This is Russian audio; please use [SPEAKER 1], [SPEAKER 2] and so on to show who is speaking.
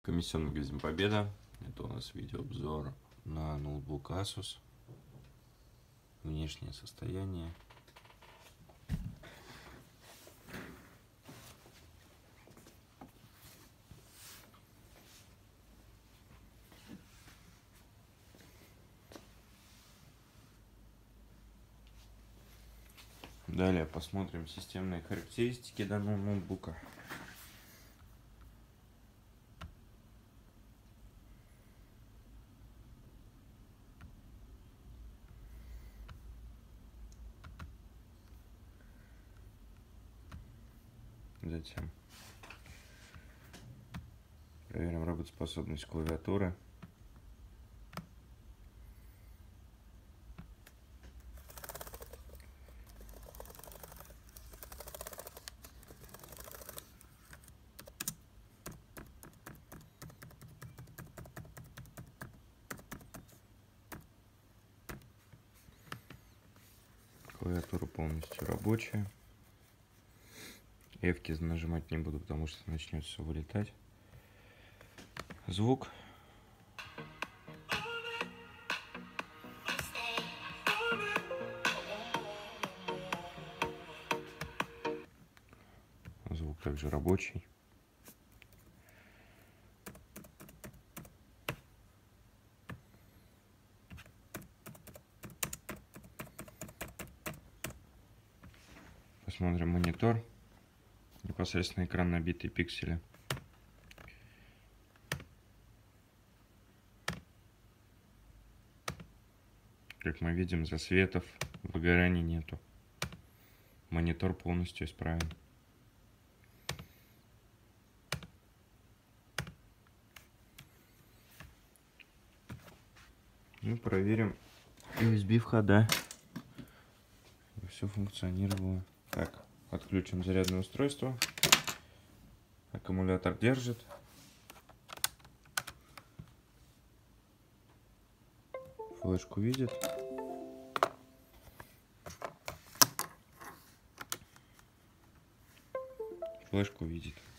[SPEAKER 1] Комиссионный магазин Победа. Это у нас видеообзор на ноутбук Asus. Внешнее состояние. Далее посмотрим системные характеристики данного ноутбука. Затем проверим работоспособность клавиатуры. Клавиатура полностью рабочая. Эвки нажимать не буду, потому что начнет все вылетать. Звук. Звук также рабочий. Посмотрим монитор. Непосредственно экран, набитый пиксели. Как мы видим, засветов, выгораний нету. Монитор полностью исправен. Ну, проверим USB входа. Все функционировало. Так, отключим зарядное устройство. Аккумулятор держит. Флешку видит. Флешку видит.